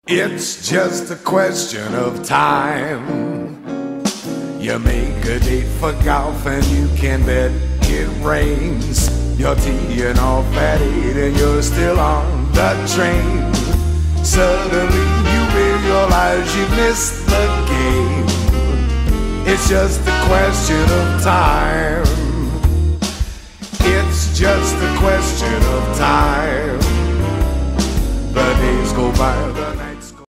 It's just a question of time. You make a date for golf and you can bet it rains. You're teeing off at 8 and you're still on the train. Suddenly you realize you missed the game. It's just a question of time.